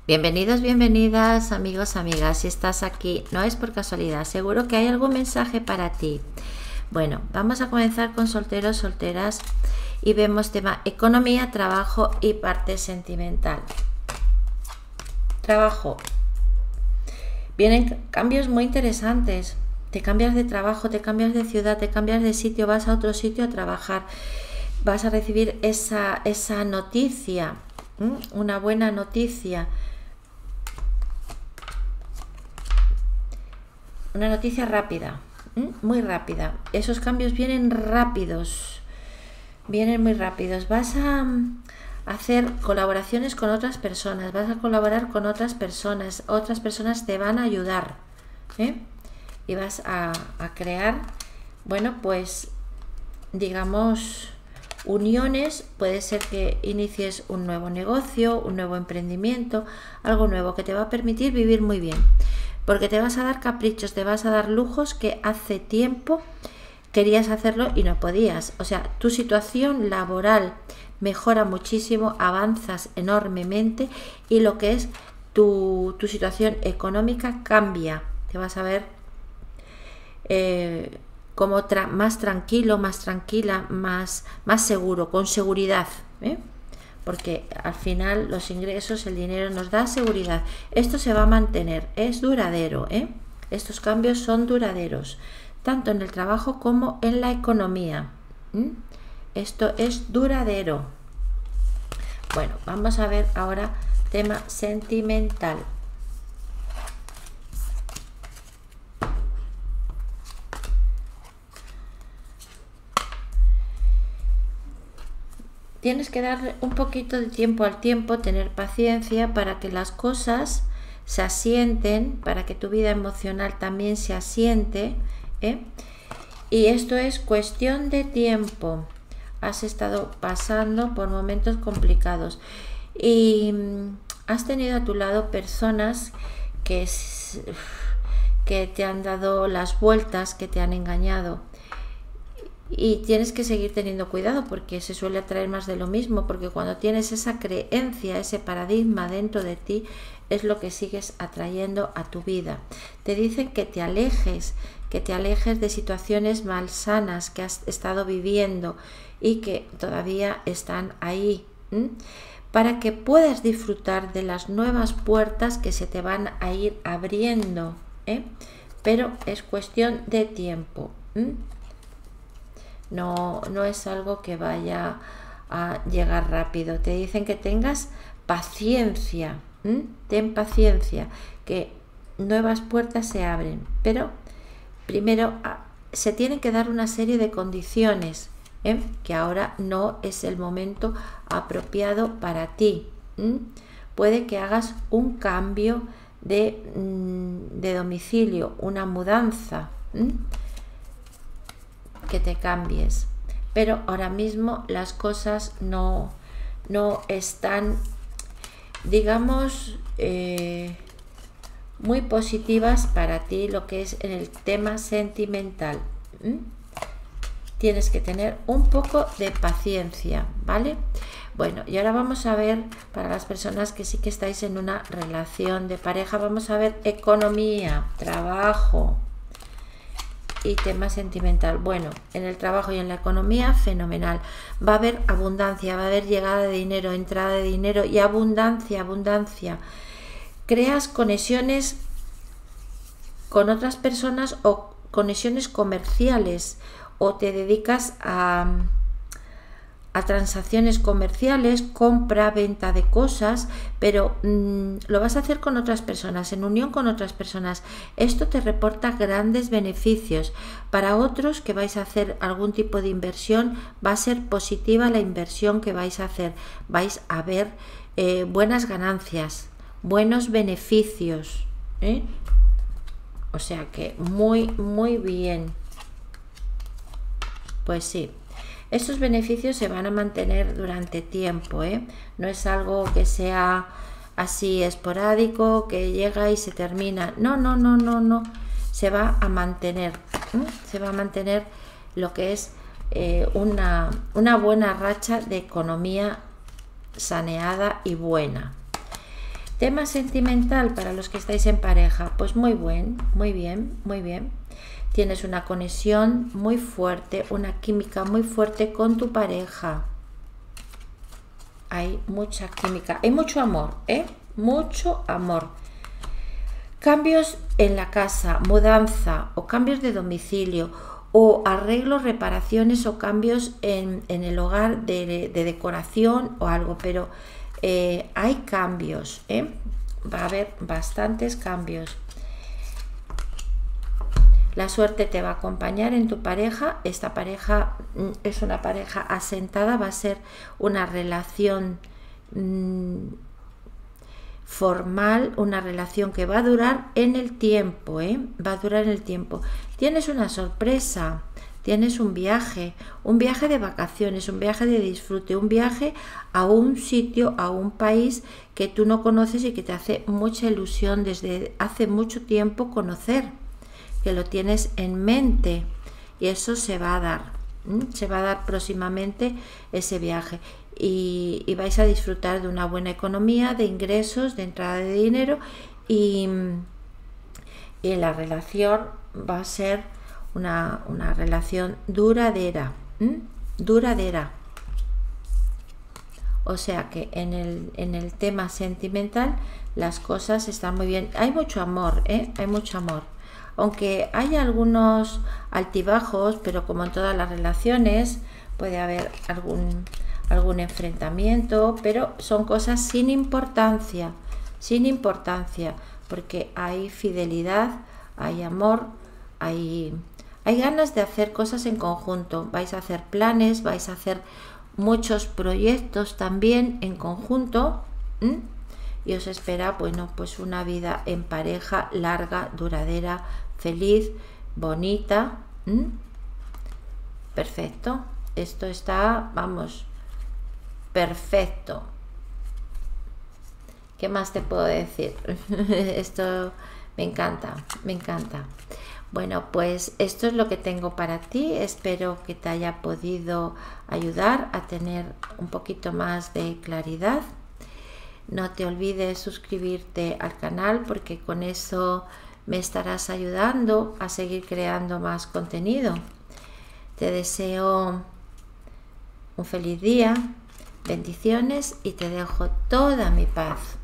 Bienvenidos, bienvenidas, amigos, amigas. Si estás aquí, no es por casualidad, seguro que hay algún mensaje para ti. Bueno, vamos a comenzar con solteros, solteras y vemos tema economía, trabajo y parte sentimental. Trabajo. Vienen cambios muy interesantes. Te cambias de trabajo, te cambias de ciudad, te cambias de sitio, vas a otro sitio a trabajar. Vas a recibir esa noticia, una buena noticia. Una noticia rápida, muy rápida. Esos cambios vienen rápidos, vienen muy rápidos. Vas a hacer colaboraciones con otras personas, vas a colaborar con otras personas te van a ayudar, y vas a crear, bueno, pues digamos, uniones. Puede ser que inicies un nuevo negocio, un nuevo emprendimiento, algo nuevo que te va a permitir vivir muy bien. Porque te vas a dar caprichos, te vas a dar lujos que hace tiempo querías hacerlo y no podías. O sea, tu situación laboral mejora muchísimo, avanzas enormemente y lo que es tu situación económica cambia. Te vas a ver como más tranquilo, más tranquila, más seguro, con seguridad, porque al final los ingresos, el dinero nos da seguridad. Esto se va a mantener, es duradero, estos cambios son duraderos, tanto en el trabajo como en la economía. Esto es duradero. Bueno, vamos a ver ahora tema sentimental. Tienes que darle un poquito de tiempo al tiempo, tener paciencia para que las cosas se asienten, para que tu vida emocional también se asiente, y esto es cuestión de tiempo. Has estado pasando por momentos complicados y has tenido a tu lado personas que te han dado las vueltas, que te han engañado. Y tienes que seguir teniendo cuidado porque se suele atraer más de lo mismo, porque cuando tienes esa creencia, ese paradigma dentro de ti, es lo que sigues atrayendo a tu vida. Te dicen que te alejes de situaciones malsanas que has estado viviendo y que todavía están ahí, para que puedas disfrutar de las nuevas puertas que se te van a ir abriendo, pero es cuestión de tiempo. No es algo que vaya a llegar rápido. Te dicen que tengas paciencia, ten paciencia, que nuevas puertas se abren, pero primero se tienen que dar una serie de condiciones, que ahora no es el momento apropiado para ti. Puede que hagas un cambio de domicilio, una mudanza, que te cambies, pero ahora mismo las cosas no están, digamos, muy positivas para ti, lo que es en el tema sentimental. Tienes que tener un poco de paciencia, ¿vale? Bueno, y ahora vamos a ver, para las personas que sí que estáis en una relación de pareja, vamos a ver economía, trabajo y tema sentimental. Bueno, en el trabajo y en la economía, fenomenal. Va a haber abundancia, va a haber llegada de dinero, entrada de dinero y abundancia. Creas conexiones con otras personas o conexiones comerciales, o te dedicas a transacciones comerciales, compra, venta de cosas, pero lo vas a hacer con otras personas, en unión con otras personas. Esto te reporta grandes beneficios. Para otros que vais a hacer algún tipo de inversión, va a ser positiva la inversión que vais a hacer. Vais a ver buenas ganancias, buenos beneficios, o sea que muy bien. Pues sí, estos beneficios se van a mantener durante tiempo, no es algo que sea así esporádico, que llega y se termina. No, se va a mantener, se va a mantener lo que es una buena racha de economía saneada y buena. Tema sentimental para los que estáis en pareja, pues muy bien, muy bien, muy bien. Tienes una conexión muy fuerte, una química muy fuerte con tu pareja. Hay mucha química, hay mucho amor, mucho amor. Cambios en la casa, mudanza o cambios de domicilio o arreglos, reparaciones o cambios en el hogar de decoración o algo, pero hay cambios, va a haber bastantes cambios. La suerte te va a acompañar en tu pareja. Esta pareja es una pareja asentada, va a ser una relación formal, una relación que va a durar en el tiempo, va a durar en el tiempo. Tienes una sorpresa, tienes un viaje de vacaciones, un viaje de disfrute, un viaje a un sitio, a un país que tú no conoces y que te hace mucha ilusión desde hace mucho tiempo conocer, que lo tienes en mente, y eso se va a dar próximamente ese viaje, y vais a disfrutar de una buena economía, de ingresos, de entrada de dinero, y la relación va a ser una relación duradera, duradera. O sea que en el tema sentimental las cosas están muy bien. Hay mucho amor, hay mucho amor. Aunque hay algunos altibajos, pero como en todas las relaciones puede haber algún enfrentamiento, pero son cosas sin importancia, porque hay fidelidad, hay amor, hay ganas de hacer cosas en conjunto. Vais a hacer planes, vais a hacer muchos proyectos también en conjunto, y os espera, bueno, pues una vida en pareja larga, duradera, feliz, bonita. Perfecto, esto está, vamos, perfecto. ¿Qué más te puedo decir? Esto me encanta, me encanta. Bueno, pues esto es lo que tengo para ti. Espero que te haya podido ayudar a tener un poquito más de claridad. No te olvides suscribirte al canal, porque con eso me estarás ayudando a seguir creando más contenido. Te deseo un feliz día, bendiciones, y te dejo toda mi paz.